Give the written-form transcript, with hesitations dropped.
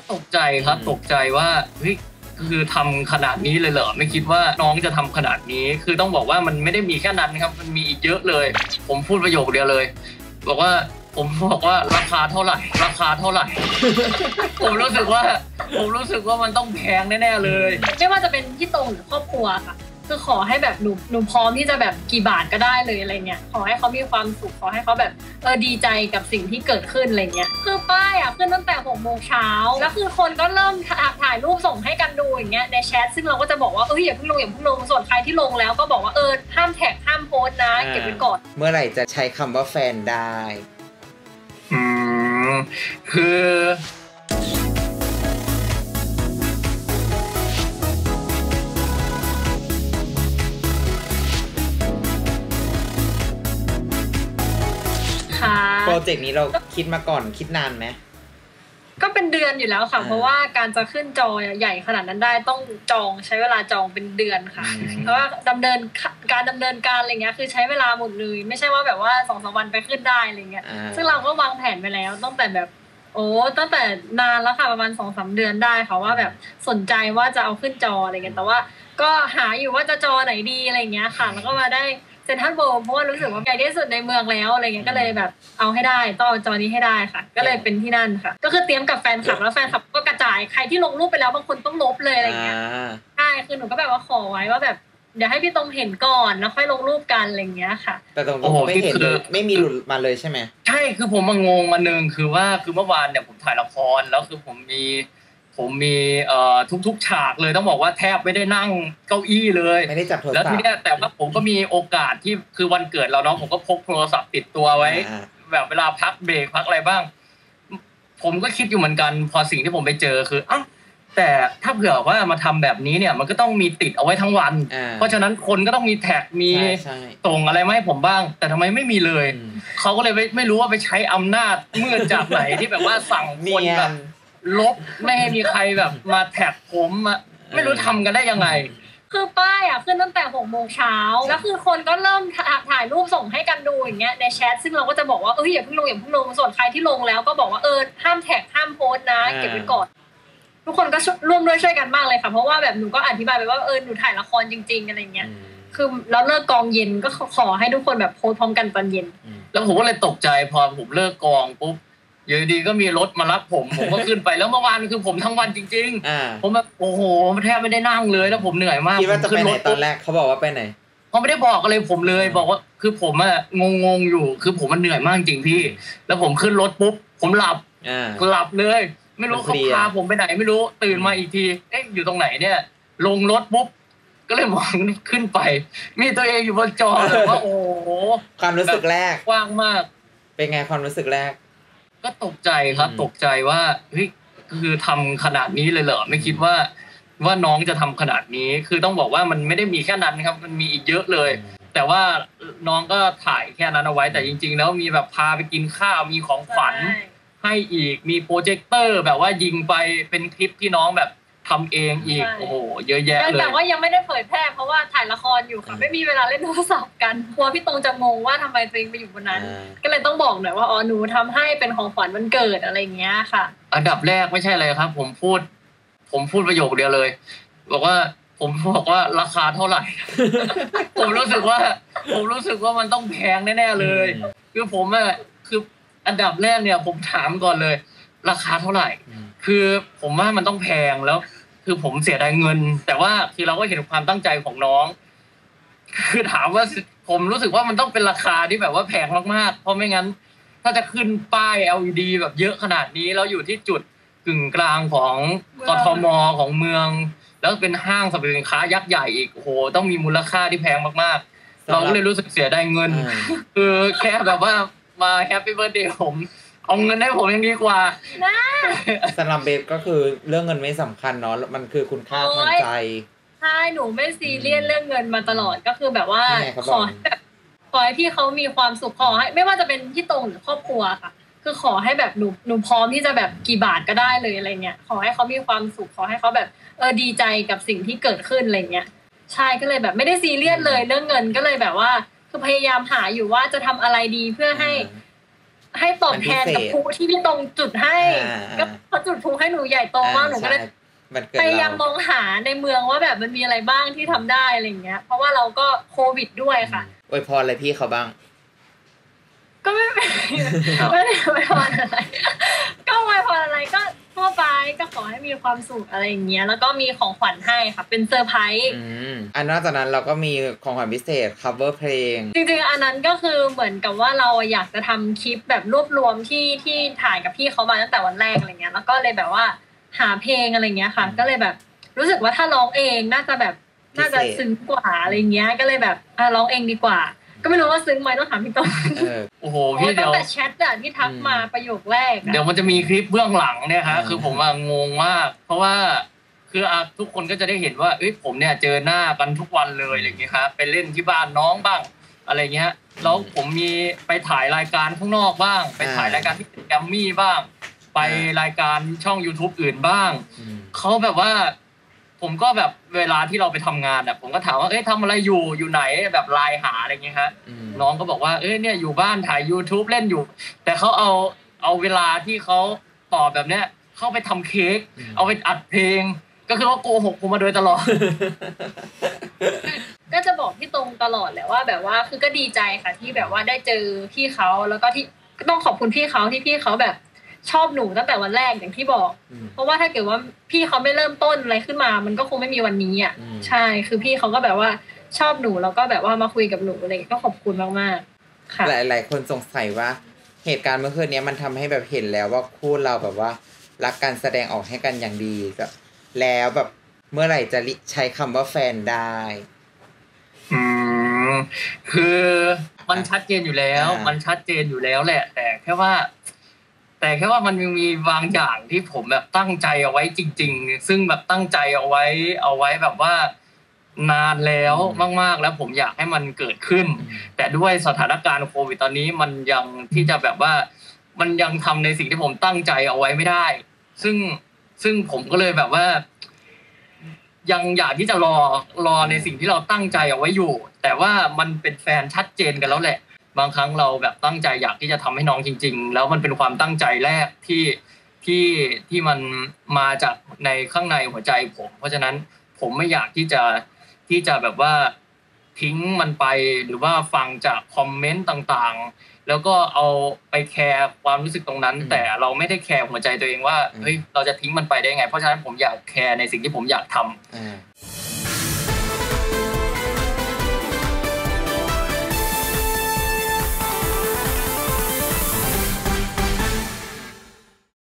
ตกใจครับตกใจว่าเฮ้ยคือทำขนาดนี้เลยเหรอไม่คิดว่าน้องจะทำขนาดนี้คือต้องบอกว่ามันไม่ได้มีแค่นั้นครับมันมีอีกเยอะเลยผมพูดประโยคเดียวเลยบอกว่าราคาเท่าไหร่ผมรู้สึกว่ามันต้องแพงแน่ๆเลยไม่ว่าจะเป็นพี่ตรงหรือครอบครัวค่ะคือขอให้แบบหนูพร้อมที่จะแบบกี่บาทก็ได้เลยอะไรเงี้ยขอให้เขามีความสุขขอให้เขาแบบดีใจกับสิ่งที่เกิดขึ้นอะไรเงี้ยคือป้ายขึ้นตั้งแต่6 โมงเช้าแล้วคือคนก็เริ่มถ่ายรูปส่งให้กันดูอย่างเงี้ยในแชทซึ่งเราก็จะบอกว่าอย่าเพิ่งลงส่วนใครที่ลงแล้วก็บอกว่าห้ามแท็กห้ามโพสต์นะเก็บไว้ก่อนเมื่อไหร่จะใช้คำว่าแฟนได้คือโปรเจกต์นี้เราคิดมาก่อนคิดนานไหมก็เป็นเดือนอยู่แล้วค่ะเพราะว่าการจะขึ้นจอใหญ่ขนาดนั้นได้ต้องจองใช้เวลาจองเป็นเดือนค่ะเพราะว่าดำเนินการอะไรเงี้ยคือใช้เวลาหมดเลยไม่ใช่ว่าแบบว่า2-3 วันไปขึ้นได้อะไรเงี้ยซึ่งเราก็วางแผนไปแล้วตั้งแต่แบบตั้งแต่นานแล้วค่ะประมาณ2-3 เดือนได้ค่ะว่าแบบสนใจว่าจะเอาขึ้นจออะไรเงี้ยแต่ว่าก็หาอยู่ว่าจะจอไหนดีอะไรเงี้ยค่ะแล้วก็มาได้เซ็นทรัลเวิลด์เพราะว่ารู้สึกว่าใหญ่ที่สุดในเมืองแล้วอะไรเงี้ยก็เลยแบบเอาให้ได้ต้องเอาจอนี้ให้ได้ค่ะก็เลยเป็นที่นั่นค่ะก็คือเตรียมกับแฟนคลับแล้วแฟนคลับก็กระจายใครที่ลงรูปไปแล้วบางคนต้องลบเลยอะไรเงี้ยใช่คือหนูก็แบบว่าขอไว้ว่าแบบเดี๋ยวให้พี่ตรงเห็นก่อนแล้วค่อยลงรูปกันอะไรเงี้ยค่ะแต่ตรงไม่เห็นเลยไม่มีหลุดมาเลยใช่ไหมใช่คือผมงงมานึงคือว่าคือเมื่อวานเนี่ยผมถ่ายละครแล้วคือผมมีทุกฉากเลยต้องบอกว่าแทบไม่ได้นั่งเก้าอี้เลยไม่ได้จับโทรศัพท์แล้วทีเนี้ยแต่ว่าผมก็มีโอกาสที่คือวันเกิดเราเนาะผมก็พกโทรศัพท์ติดตัวไว้แบบเวลาพักเบรกพักอะไรบ้างผมก็คิดอยู่เหมือนกันพอสิ่งที่ผมไปเจอคือแต่ถ้าเผื่อว่ามาทำแบบนี้เนี่ยมันก็ต้องมีติดเอาไว้ทั้งวันเพราะฉะนั้นคนก็ต้องมีแท็กมีส่งอะไรมาให้ผมบ้างแต่ทำไมไม่มีเลยเขาก็เลยไม่รู้ว่าไปใช้อำนาจมืดจากไหนที่แบบว่าสั่งคนแบบลบไม่ให้มีใครแบบมาแท็กผมไม่รู้ทำกันได้ยังไงคือป้ายขึ้นตั้งแต่6 โมงเช้าแล้วคือคนก็เริ่มถ่ายรูปส่งให้กันดูอย่างเงี้ยในแชทซึ่งเราก็จะบอกว่าอย่าเพิ่งลงส่วนใครที่ลงแล้วก็บอกว่าห้ามแท็กห้ามโพสต์นะเก็บไว้ก่อนทุกคนก็ร่วมด้วยช่วยกันมากเลยค่ะเพราะว่าแบบหนูก็อธิบายไปว่าหนูถ่ายละครจริงๆอะไรเงี้ยคือแล้วเลิกกองเย็นก็ขอให้ทุกคนแบบโพสต์พร้อมกันตอนเย็นแล้วผมก็เลยตกใจพอผมเลิกกองปุ๊บอยู่ดีก็มีรถมารับผมก็ขึ้นไปแล้วเมื่อวานคือผมทั้งวันจริงๆผมแบบโอ้โหแทบไม่ได้นั่งเลยแล้วผมเหนื่อยมากคิดว่าจะไปไหนตอนแรกเขาบอกว่าไปไหนเขาไม่ได้บอกอะไรผมเลยบอกว่าคือผมงงอยู่คือผมมันเหนื่อยมากจริงพี่แล้วผมขึ้นรถปุ๊บผมหลับเลยไม่รู้เขาพาผมไปไหนไม่รู้ตื่นมาอีกทีอยู่ตรงไหนเนี่ยลงรถปุ๊บก็เลยมองขึ้นไปมีตัวเองอยู่บนจอเลยว่าโอ้โหความรู้สึกแรกกว้างมากเป็นไงความรู้สึกแรกก็ตกใจครับตกใจว่าเฮ้ยคือทำขนาดนี้เลยเหรอไม่คิดว่าน้องจะทำขนาดนี้คือต้องบอกว่ามันไม่ได้มีแค่นั้นครับมันมีอีกเยอะเลยแต่ว่าน้องก็ถ่ายแค่นั้นเอาไว้แต่จริงๆแล้วมีแบบพาไปกินข้าวมีของขวัญให้อีกมีโปรเจคเตอร์แบบว่ายิงไปเป็นคลิปที่น้องแบบทำเองอีกโอ้โหเยอะแยะเลยแต่ว่ายังไม่ได้เผยแพร่เพราะว่าถ่ายละครอยู่ค่ะไม่มีเวลาเล่นโทรศัพท์กันกลัวพี่ตรงจะงงว่าทำไมตัวเองไปอยู่บนนั้นก็เลยต้องบอกหน่อยว่าหนูทำให้เป็นของขวัญวันเกิดอะไรเงี้ยค่ะอันดับแรกไม่ใช่เลยครับผมพูดประโยคเดียวเลยบอกว่าราคาเท่าไหร่ ผมรู้สึกว่ามันต้องแพงแน่ๆเลยคือผมคืออันดับแรกเนี่ยผมถามก่อนเลยราคาเท่าไหร่คือผมว่ามันต้องแพงแล้วคือผมเสียดายเงินแต่ว่าคือเราก็เห็นความตั้งใจของน้องคือถามว่าผมรู้สึกว่ามันต้องเป็นราคาที่แบบว่าแพงมากๆเพราะไม่งั้นถ้าจะขึ้นป้าย LED แบบเยอะขนาดนี้แล้วอยู่ที่จุดกึ่งกลางของกทมของเมืองแล้วเป็นห้างสรรพสินค้ายักษ์ใหญ่อีกโอ้โหต้องมีมูลค่าที่แพงมากๆเราก็เลยรู้สึกเสียดายเงินคือแค่แบบว่ามาแฮปปี้เบิร์ธเดย์ผมเอาเงินให้ผมยังดีกว่าสำหรับเบฟก็คือเรื่องเงินไม่สำคัญเนาะมันคือคุณค่าทางใจใช่หนูไม่ซีเรียสเรื่องเงินมาตลอดก็คือแบบว่าขอให้พี่เขามีความสุขขอให้ไม่ว่าจะเป็นพี่ตรงหรือครอบครัวค่ะคือขอให้แบบหนูพร้อมที่จะแบบกี่บาทก็ได้เลยอะไรเงี้ยขอให้เขามีความสุขขอให้เขาแบบดีใจกับสิ่งที่เกิดขึ้นอะไรเงี้ยใช่ก็เลยแบบไม่ได้ซีเรียสเลยเรื่องเงินก็เลยแบบว่าคือพยายามหาอยู่ว่าจะทำอะไรดีเพื่อให้ให้ตอบแทนกับพลุที่พี่ตรงจุดให้ก็เขาจุดพลุให้หนูใหญ่โตมากหนูก็เลยพยายามมองหาในเมืองว่าแบบมันมีอะไรบ้างที่ทำได้อะไรอย่างเงี้ยเพราะว่าเราก็โควิดด้วยค่ะอวยพรอะไรพี่เขาบ้างก็ไม่ได้อวยพรอะไรก็อวยพรอะไรก็ทั่วไปก็ขอให้มีความสุขอะไรอย่างเงี้ยแล้วก็มีของขวัญให้ค่ะเป็นเซอร์ไพรส์อันนอกจากนั้นเราก็มีของขวัญพิเศษ cover เพลงจริงๆอันนั้นก็คือเหมือนกับว่าเราอยากจะทำคลิปแบบรวบรวมที่ถ่ายกับพี่เขามาตั้งแต่วันแรกอะไรเงี้ยแล้วก็เลยแบบว่าหาเพลงอะไรเงี้ยค่ะก็เลยแบบรู้สึกว่าถ้าร้องเองน่าจะซึ้งกว่าอะไรเงี้ยก็เลยแบบร้องเองดีกว่าก็ไม่รู้ว่าซึ้งไหมต้องถามพี่ต้นโอ้โหพี่เดี๋ยวตั้งแต่แชทที่ทักมาประโยคแรกเดี๋ยวมันจะมีคลิปเบื้องหลังเนี่ยฮะคือผมงงมากเพราะว่าคือทุกคนก็จะได้เห็นว่าผมเนี่ยเจอหน้ากันทุกวันเลยอะไรอย่างเงี้ยครับไปเล่นที่บ้านน้องบ้างอะไรเงี้ยแล้วผมมีไปถ่ายรายการข้างนอกบ้างไปถ่ายรายการที่แกรมมี่บ้างไปรายการช่อง YouTube อื่นบ้างเขาแบบว่าผมก็แบบเวลาที่เราไปทำงานผมก็ถามว่าทำอะไรอยู่ไหนแบบไลน์หาอะไรเงี้ยฮะน้องก็บอกว่าเนี่ยอยู่บ้านถ่าย YouTube เล่นอยู่แต่เขาเอาเวลาที่เขาตอบแบบเนี้ยเข้าไปทำเค้กเอาไปอัดเพลงก็คือว่าโกหกผมมาโดยตลอดก็จะบอกพี่ตรงตลอดแหละว่าแบบว่าคือก็ดีใจค่ะที่แบบว่าได้เจอพี่เขาแล้วก็ที่ก็ต้องขอบคุณพี่เขาที่พี่เขาแบบชอบหนูตั้งแต่วันแรกอย่างที่บอกเพราะว่าถ้าเกิดว่าพี่เขาไม่เริ่มต้นอะไรขึ้นมามันก็คงไม่มีวันนี้อ่ะใช่คือพี่เขาก็แบบว่าชอบหนูแล้วก็แบบว่ามาคุยกับหนูอะไรก็ขอบคุณมากๆค่ะหลายๆคนสงสัยว่าเหตุการณ์เมื่อคืนนี้มันทำให้แบบเห็นแล้วว่าคู่เราแบบว่ารักกันแสดงออกให้กันอย่างดีแบบแล้วแบบเมื่อไหร่จะใช้คำว่าแฟนได้คือมันชัดเจนอยู่แล้วมันชัดเจนอยู่แล้วแหละแต่แค่ว่ามันมีบางอย่างที่ผมแบบตั้งใจเอาไว้จริงๆซึ่งแบบตั้งใจเอาไว้แบบว่านานแล้วมากๆแล้วผมอยากให้มันเกิดขึ้นแต่ด้วยสถานการณ์โควิดตอนนี้มันยังที่จะแบบว่ามันยังทำในสิ่งที่ผมตั้งใจเอาไว้ไม่ได้ซึ่งผมก็เลยแบบว่ายังอยากที่จะรอในสิ่งที่เราตั้งใจเอาไว้อยู่แต่ว่ามันเป็นแฟนชัดเจนกันแล้วแหละบางครั้งเราแบบตั้งใจอยากที่จะทำให้น้องจริงๆแล้วมันเป็นความตั้งใจแรกที่มันมาจากในข้างในหัวใจผมเพราะฉะนั้นผมไม่อยากที่จะแบบว่าทิ้งมันไปหรือว่าฟังจากคอมเมนต์ต่างๆแล้วก็เอาไปแคร์ความรู้สึกตรงนั้นแต่เราไม่ได้แคร์หัวใจตัวเองว่าเฮ้ยเราจะทิ้งมันไปได้ไงเพราะฉะนั้นผมอยากแคร์ในสิ่งที่ผมอยากทำ